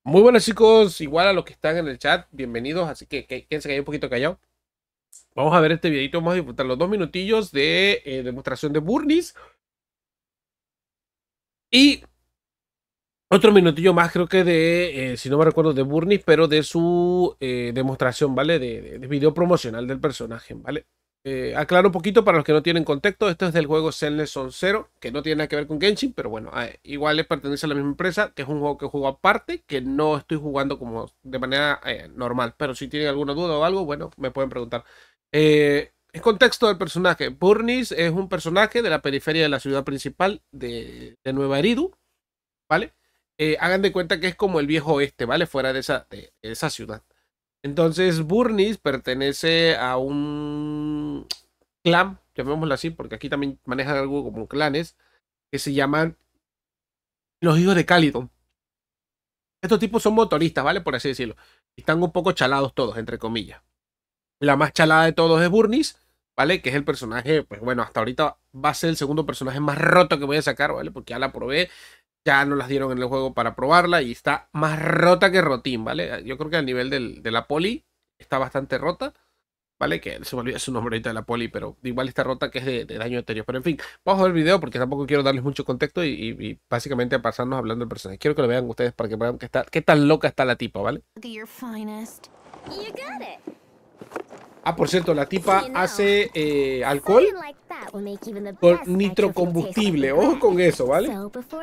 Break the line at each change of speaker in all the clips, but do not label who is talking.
Muy buenos chicos, igual a los que están en el chat, bienvenidos, así que quédense que hay un poquito callado. Vamos a ver este videito, vamos a disfrutar los 2 minutillos de demostración de Burnies y otro minutillo más creo que de, si no me recuerdo, de Burnies, pero de su demostración, ¿vale? De video promocional del personaje, ¿vale? Aclaro un poquito para los que no tienen contexto, esto es del juego Zenless Zone Zero, que no tiene nada que ver con Genshin, pero bueno, igual le pertenece a la misma empresa, que es un juego que juego aparte, que no estoy jugando como de manera normal, pero si tienen alguna duda o algo, bueno, me pueden preguntar. El contexto del personaje, Burnies es un personaje de la periferia de la ciudad principal de Nueva Eridu, ¿vale? Hagan de cuenta que es como el viejo oeste, ¿vale? Fuera de esa ciudad. Entonces, Burnies pertenece a un clan, llamémoslo así, porque aquí también manejan algo como clanes, que se llaman los hijos de Calidon. Estos tipos son motoristas, ¿vale? Por así decirlo. Están un poco chalados todos, entre comillas. La más chalada de todos es Burnies, ¿vale? Que es el personaje, pues bueno, hasta ahorita va a ser el segundo personaje más roto que voy a sacar, ¿vale? Porque ya la probé, ya no las dieron en el juego para probarla y está más rota que rotín, ¿vale? Yo creo que al nivel de la poli está bastante rota. ¿Vale? Que se me olvida su nombre ahorita de la poli, pero igual está rota que es de daño etéreo. Pero en fin, vamos a ver el video porque tampoco quiero darles mucho contexto y básicamente pasarnos hablando del personaje. Quiero que lo vean ustedes para que vean qué tan loca está la tipa, ¿vale? Ah, por cierto, la tipa hace alcohol con nitrocombustible. Ojo con eso, ¿vale?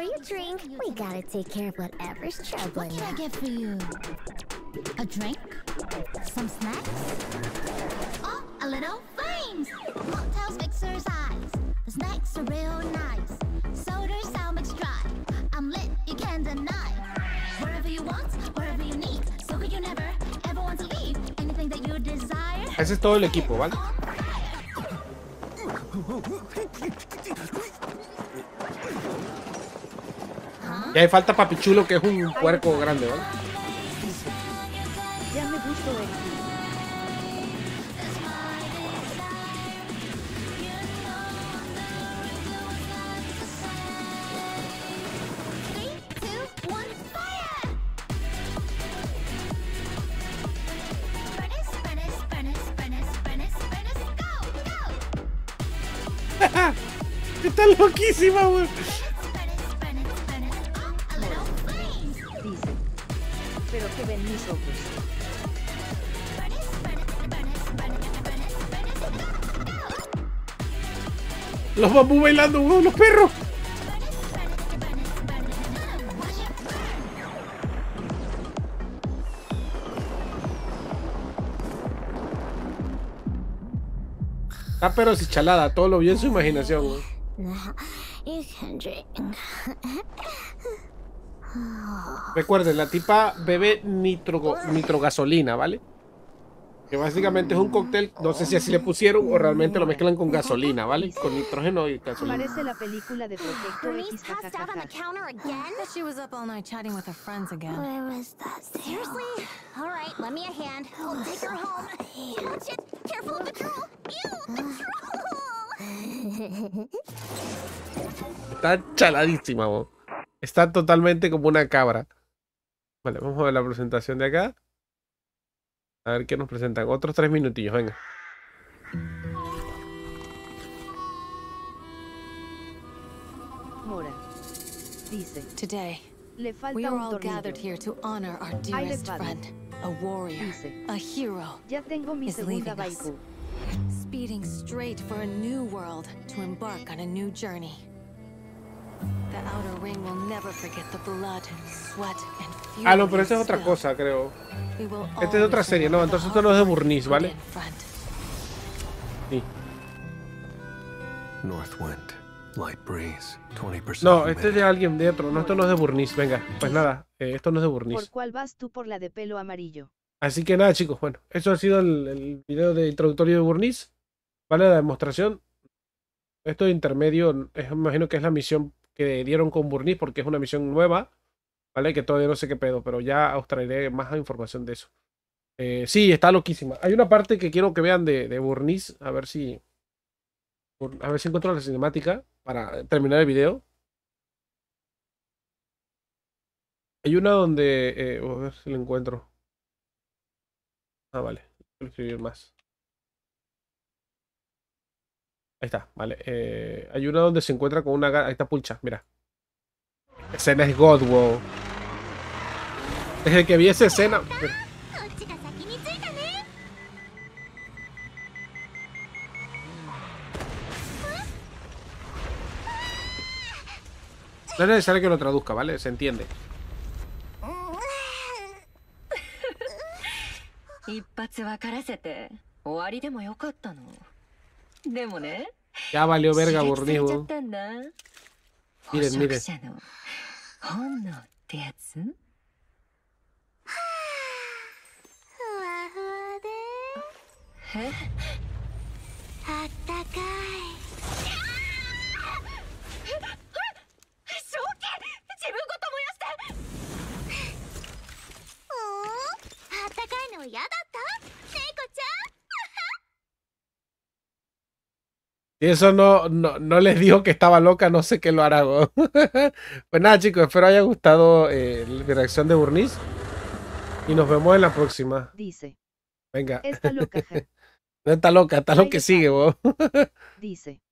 A drink? Some snacks? Oh, a little flames! Mocktails exercise. The snacks are real nice. Sodas sound mixed dry. I'm lit, you can't deny. Wherever you want, wherever you need. So good you never, ever want to leave. Anything that you desire.
Ese es todo el equipo, ¿vale? Y ahí falta Papichulo, que es un puerco grande, ¿vale?
Ya me gustó el
Three, two, one, fire! Furnace, furnace, furnace, furnace, furnace, furnace, go, go!
Está loquísima, güey.
dice. Pero que ven mis ojos.
Los bambú bailando, güey, los perros. Ah, pero si chalada, todo lo vio en su imaginación, güey.
You can drink.
Recuerden, la tipa bebe nitrogasolina, ¿vale? Que básicamente es un cóctel, no sé si así le pusieron o realmente lo mezclan con gasolina, ¿vale? Con nitrógeno y gasolina.
Parece la película de Protector
Bernice
X,
passed out on the
jajajaja.
counter again?
Bet she was up all night chatting with her friends again.
Where was that? Seriously? All right, lend me a hand. I'll take her home. Watch it. Careful of the troll. Ew, the troll.
Está chaladísima, güey. Está totalmente como una cabra. Vale, vamos a ver la presentación de acá. A ver qué nos presentan. Otros 3 minutillos, venga.
Mora. Dice.
Today,
Le falta
we are
un
all gathered
tornillo.
here to honor our
Ahí
dearest
les va.
friend, a warrior,
Dice.
a hero,
Ya tengo mi
is
segunda
leaving us.
waifu.
speeding straight for a new world to embark on a new journey. The Outer Ring will never forget the blood, sweat, and fury.
Ah, no, pero esta es
we
otra
spilled.
cosa, creo.
We will
Esta es de otra
always
serie, no,
remember
entonces
the
esto no es de
hard work
Burnice,
you
¿vale?
put in, friend.
Sí.
Northwind, light breeze, 20%
No, este es de
humidity.
alguien de otro. No, esto no es de Burnice. Venga, pues nada, esto no es de
¿Por
Burnice.
cuál vas tú por la de pelo amarillo?
Así que nada, chicos, bueno, eso ha sido el video de introductorio de Burnice. Vale, la demostración. Esto de intermedio, me imagino que es la misión que dieron con Burnice porque es una misión nueva. Vale, que todavía no sé qué pedo, pero ya os traeré más información de eso. Sí, está loquísima. Hay una parte que quiero que vean de Burnice, a ver si encuentro la cinemática para terminar el video. Hay una donde... a ver si lo encuentro. Ah, vale. Quiero escribir más. Ahí está, vale. Hay una donde se encuentra con una... Ahí está Pulcha, mira. Escena es God, wow. Desde que vi esa escena... Mira.
こっちが先に着いたね。
No es necesario que lo traduzca, ¿vale? Se entiende.
一発分からせて終わりでもよかったの。でもね、
Ya valió
刺
verga,
激されちゃっ
Burnigo.
たんだ。
Miren,
捕
miren.
食者の本能ってやつ？
ふわふわで
え？
あったかい。
正気！自分ごと燃やして！
あったかいの嫌だった猫ち
Si eso no les dijo que estaba loca, no sé qué lo hará, weón. Pues nada, chicos, espero haya gustado mi reacción de Burniz. Y nos vemos en la próxima.
Dice.
Venga.
Está loca, ja.
No está loca, está lo que sigue, weón.
Dice.